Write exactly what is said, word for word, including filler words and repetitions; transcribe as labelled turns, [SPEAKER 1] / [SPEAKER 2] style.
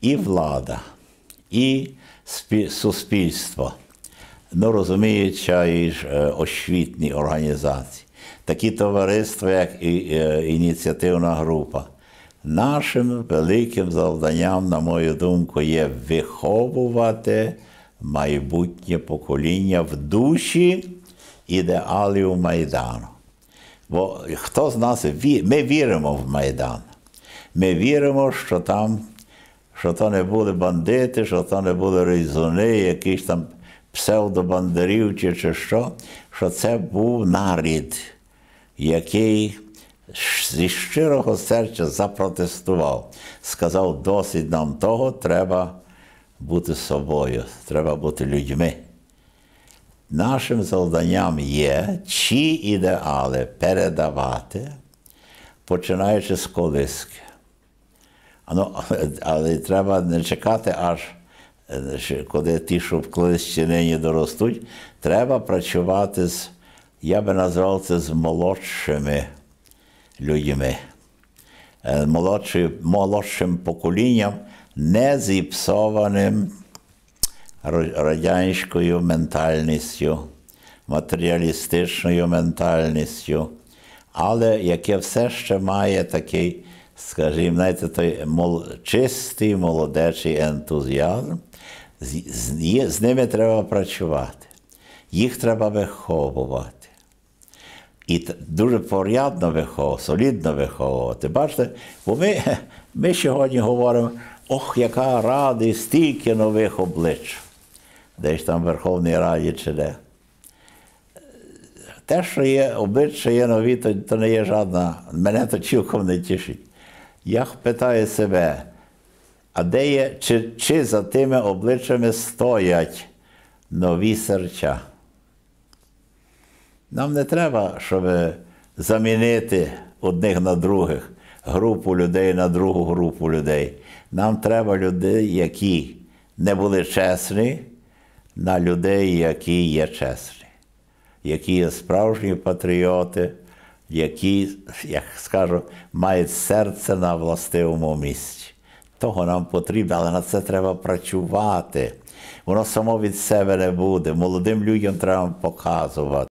[SPEAKER 1] і влада, і суспільство, ну, розуміючи, і ж освітні організації, такі товариства, як і ініціативна група. Нашим великим завданням, на мою думку, є виховувати майбутнє покоління в душі ідеалів Майдану. Бо хто з нас, ми віримо в Майдан. Ми віримо, що там, що то не були бандити, що то не були різуни, якісь там псевдобандерівці чи що, що це був народ, який зі щирого серця запротестував. Сказав, досить нам того, треба бути собою, треба бути людьми. Нашим завданням є ці ідеали передавати, починаючи з колиски. Ну, але треба не чекати аж, коли ті, що в колисці нині доростуть, треба працювати з, я би назвав це, з молодшими людьми, молодшим, молодшим поколінням, не зіпсованим радянською ментальністю, матеріалістичною ментальністю, але яке все ще має такий, скажімо, знаєте, той мол, чистий молодечий ентузіазм. З, з, з ними треба працювати, їх треба виховувати. І дуже порядно виховувати, солідно виховувати. Бачите, бо ми, ми сьогодні говоримо, ох, яка рада, стільки нових облич. Десь там в Верховній Раді чи де. Те, що є обличчя, є нові, то, то не є жодна, мене то цілком не тішить. Я питаю себе, а де є, чи, чи за тими обличчями стоять нові серця? Нам не треба, щоб замінити одних на других, групу людей на другу групу людей. Нам треба людей, які не були чесні, на людей, які є чесні, які є справжні патріоти, які, як скажу, мають серце на властивому місці. Того нам потрібно, але на це треба працювати. Воно само від себе не буде. Молодим людям треба показувати.